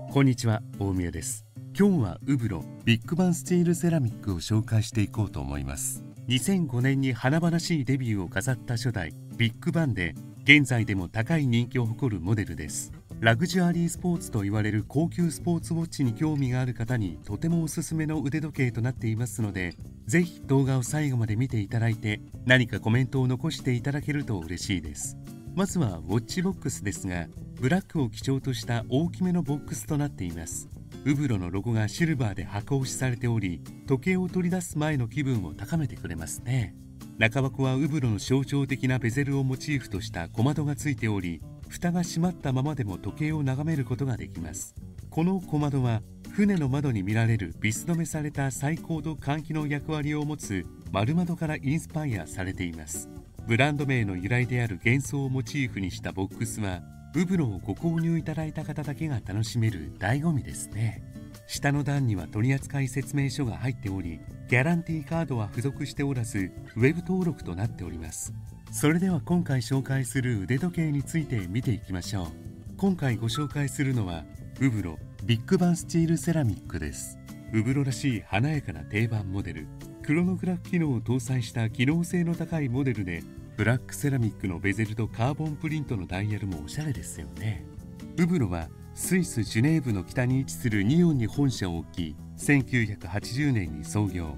こんにちは、大宮です。今日はウブロビッグバンスチールセラミックを紹介していこうと思います。2005年に華々しいデビューを飾った初代ビッグバンで、現在でも高い人気を誇るモデルです。ラグジュアリースポーツと言われる高級スポーツウォッチに興味がある方にとてもおすすめの腕時計となっていますので、ぜひ動画を最後まで見ていただいて、何かコメントを残していただけると嬉しいです。まずはウォッチボックスですが、ブラックを基調とした大きめのボックスとなっています。ウブロのロゴがシルバーで箱押しされており、時計を取り出す前の気分を高めてくれますね。中箱はウブロの象徴的なベゼルをモチーフとした小窓がついており、蓋が閉まったままでも時計を眺めることができます。この小窓は船の窓に見られるビス止めされた最高度換気の役割を持つ丸窓からインスパイアされています。ブランド名の由来である幻想をモチーフにしたボックスは、ウブロをご購入いただいた方だけが楽しめる醍醐味ですね。下の段には取扱説明書が入っており、ギャランティーカードは付属しておらず、ウェブ登録となっております。それでは今回紹介する腕時計について見ていきましょう。今回ご紹介するのはウブロビッグバンスチールセラミックです。ウブロらしい華やかな定番モデル、クロノグラフ機能を搭載した機能性の高いモデルで、ブラックセラミックのベゼルとカーボンプリントのダイヤルもおしゃれですよね。ウブロはスイス・ジュネーブの北に位置するニオンに本社を置き、1980年に創業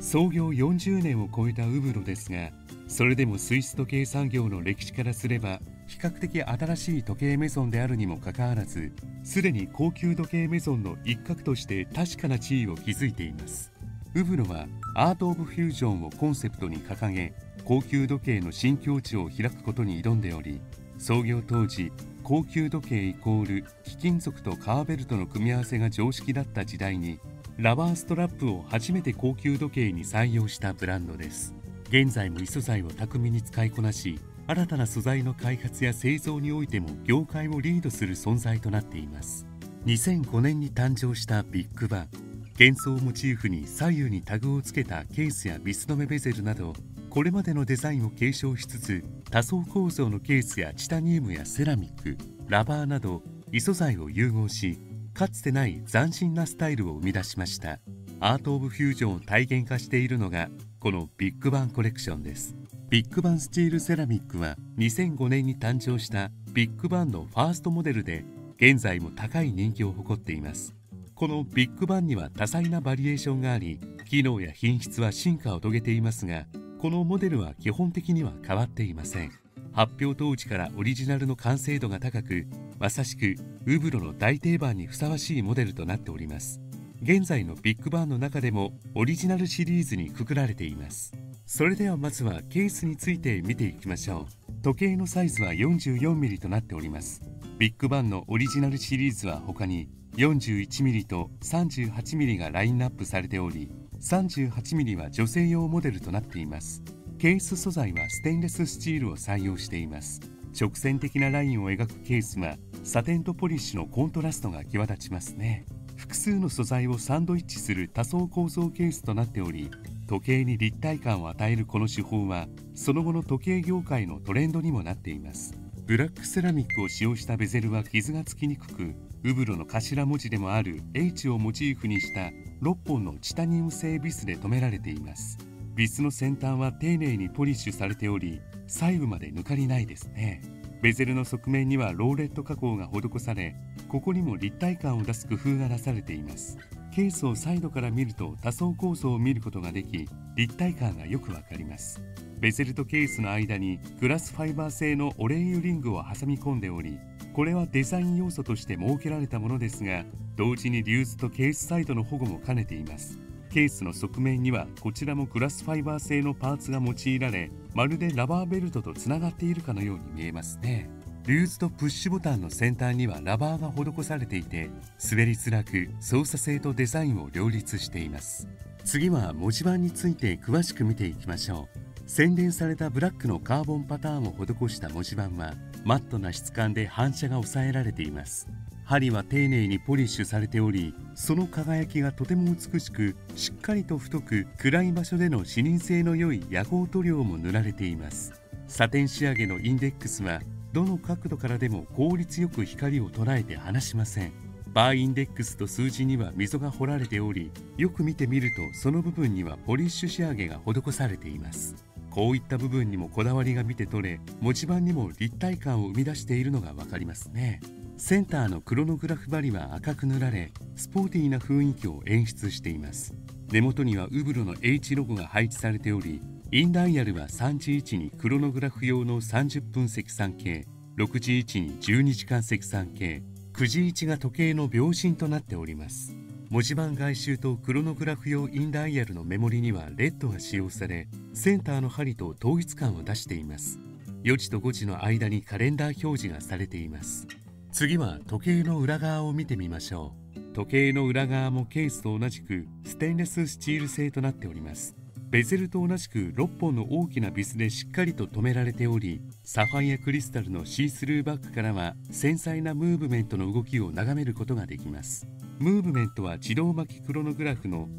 40年を超えたウブロですが、それでもスイス時計産業の歴史からすれば比較的新しい時計メゾンであるにもかかわらず、すでに高級時計メゾンの一角として確かな地位を築いています。ウブロはアート・オブ・フュージョンをコンセプトに掲げ、高級時計の新境地を開くことに挑んでおり、創業当時高級時計イコール貴金属と革ベルトの組み合わせが常識だった時代に、ラバーストラップを初めて高級時計に採用したブランドです。現在も異素材を巧みに使いこなし、新たな素材の開発や製造においても業界をリードする存在となっています。2005年に誕生したビッグバン、幻想をモチーフに左右にタグをつけたケースやビス止めベゼルなど、これまでのデザインを継承しつつ、多層構造のケースやチタニウムやセラミック、ラバーなど異素材を融合し、かつてない斬新なスタイルを生み出しました。アート・オブ・フュージョンを体現化しているのがこのビッグバンコレクションです。ビッグバンスチールセラミックは2005年に誕生したビッグバンのファーストモデルで、現在も高い人気を誇っています。このビッグバンには多彩なバリエーションがあり、機能や品質は進化を遂げていますが、このモデルは基本的には変わっていません。発表当時からオリジナルの完成度が高く、まさしくウブロの大定番にふさわしいモデルとなっております。現在のビッグバンの中でもオリジナルシリーズにくくられています。それではまずはケースについて見ていきましょう。時計のサイズは 44mm となっております。ビッグバンのオリジナルシリーズは他に 41mm と 38mm がラインナップされており、38mm は女性用モデルとなっています。ケース素材はステンレススチールを採用しています。直線的なラインを描くケースはサテンとポリッシュのコントラストが際立ちますね。複数の素材をサンドイッチする多層構造ケースとなっており、時計に立体感を与えるこの手法はその後の時計業界のトレンドにもなっています。ブラックセラミックを使用したベゼルは傷がつきにくく、ウブロの頭文字でもある H をモチーフにした6本のチタニウム製ビスで留められています。ビスの先端は丁寧にポリッシュされており、細部まで抜かりないですね。ベゼルの側面にはローレット加工が施され、ここにも立体感を出す工夫がなされています。ケースをサイドから見ると多層構造を見ることができ、立体感がよくわかります。ベゼルとケースの間にグラスファイバー製のオレイユリングを挟み込んでおり、これはデザイン要素として設けられたものですが、同時にリューズとケースサイドの保護も兼ねています。ケースの側面にはこちらもグラスファイバー製のパーツが用いられ、まるでラバーベルトとつながっているかのように見えますね。リューズとプッシュボタンの先端にはラバーが施されていて、滑りづらく操作性とデザインを両立しています。次は文字盤について詳しく見ていきましょう。洗練されたブラックのカーボンパターンを施した文字盤はマットな質感で反射が抑えられています。針は丁寧にポリッシュされており、その輝きがとても美しく、しっかりと太く暗い場所での視認性の良い夜光塗料も塗られています。サテン仕上げのインデックスはどの角度からでも効率よく光を捉えて離しません。 バーインデックスと数字には溝が掘られており、よく見てみるとその部分にはポリッシュ仕上げが施されています。こういった部分にもこだわりが見て取れ、文字盤にも立体感を生み出しているのがわかりますね。センターのクロノグラフ針は赤く塗られ、スポーティーな雰囲気を演出しています。根元にはウブロの H ロゴが配置されており、インダイヤルは3時位置にクロノグラフ用の30分積算計、6時位置に12時間積算計、9時位置が時計の秒針となっております。文字盤外周とクロノグラフ用インダイヤルのメモリにはレッドが使用され、センターの針と統一感を出しています。4時と5時の間にカレンダー表示がされています。次は時計の裏側を見てみましょう。時計の裏側もケースと同じくステンレススチール製となっております。ベゼルと同じく6本の大きなビスでしっかりと留められており、サファイアクリスタルのシースルーバッグからは繊細なムーブメントの動きを眺めることができます。ムーブメントは自動巻きクロノグラフの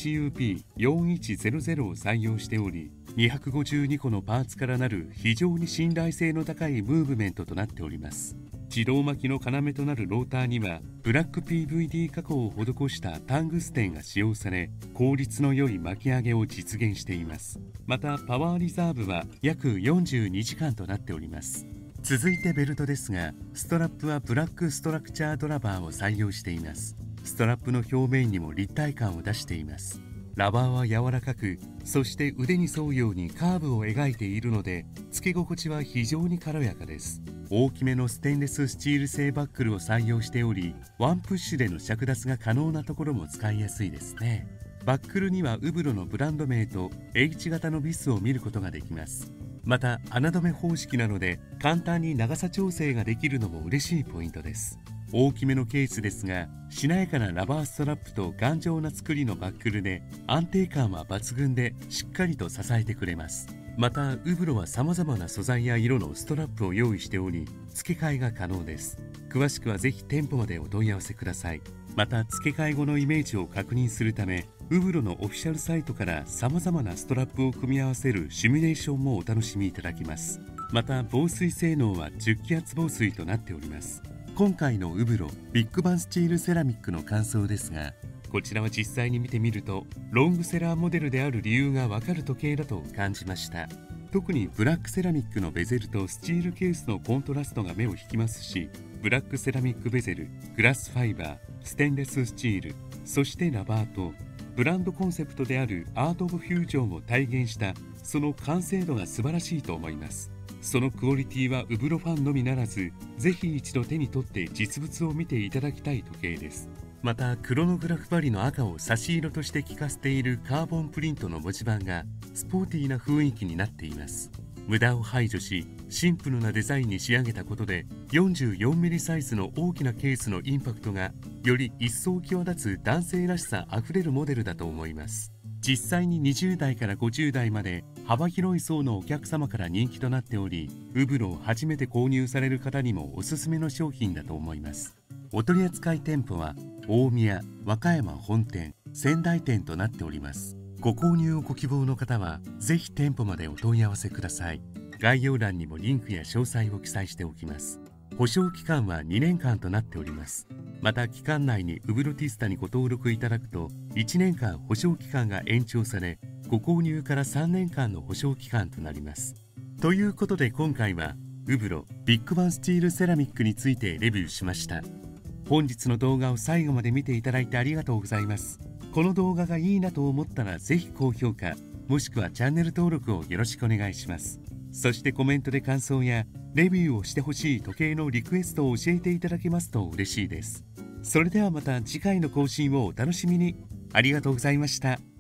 HUP4100 を採用しており、252個のパーツからなる非常に信頼性の高いムーブメントとなっております。自動巻きの要となるローターにはブラック PVD 加工を施したタングステンが使用され、効率の良い巻き上げを実現しています。またパワーリザーブは約42時間となっております。続いてベルトですが、ストラップはブラックストラクチャードラバーを採用しています。ストラップの表面にも立体感を出しています。ラバーは柔らかく、そして腕に沿うようにカーブを描いているので、付け心地は非常に軽やかです。大きめのステンレススチール製バックルを採用しており、ワンプッシュでの着脱が可能なところも使いやすいですね。バックルにはウブロのブランド名と H 型のビスを見ることができます。また穴止め方式なので簡単に長さ調整ができるのも嬉しいポイントです。大きめのケースですが、しなやかなラバーストラップと頑丈な作りのバックルで安定感は抜群でしっかりと支えてくれます。またウブロは様々な素材や色のストラップを用意しており、付け替えが可能です。詳しくはぜひ店舗までお問い合わせください。また付け替え後のイメージを確認するため、ウブロのオフィシャルサイトから様々なストラップを組み合わせるシミュレーションもお楽しみいただけます。また防水性能は10気圧防水となっております。今回のウブロビッグバンスチールセラミックの感想ですが、こちらは実際に見てみるとロングセラーモデルである理由がわかる時計だと感じました。特にブラックセラミックのベゼルとスチールケースのコントラストが目を引きますし、ブラックセラミックベゼル、グラスファイバー、ステンレススチール、そしてラバーとブランドコンセプトであるアート・オブ・フュージョンを体現したその完成度が素晴らしいと思います。そのクオリティはウブロファンのみならず、ぜひ一度手に取って実物を見ていただきたい時計です。またクロノグラフ針の赤を差し色として効かせているカーボンプリントの文字盤がスポーティーな雰囲気になっています。無駄を排除しシンプルなデザインに仕上げたことで 44mm サイズの大きなケースのインパクトがより一層際立つ男性らしさあふれるモデルだと思います。実際に20代から50代まで幅広い層のお客様から人気となっており、ウブロを初めて購入される方にもおすすめの商品だと思います。お取扱店舗は大宮、和歌山本店、仙台店となっております。ご購入をご希望の方はぜひ店舗までお問い合わせください。概要欄にもリンクや詳細を記載しておきます。保証期間は2年間となっております。また期間内にウブロティスタにご登録いただくと1年間保証期間が延長され、ご購入から3年間の保証期間となります。ということで今回はウブロビッグバンスチールセラミックについてレビューしました。本日の動画を最後まで見ていただいてありがとうございます。この動画がいいなと思ったらぜひ高評価、もしくはチャンネル登録をよろしくお願いします。そしてコメントで感想やレビューをしてほしい時計のリクエストを教えていただけますと嬉しいです。それではまた次回の更新をお楽しみに。ありがとうございました。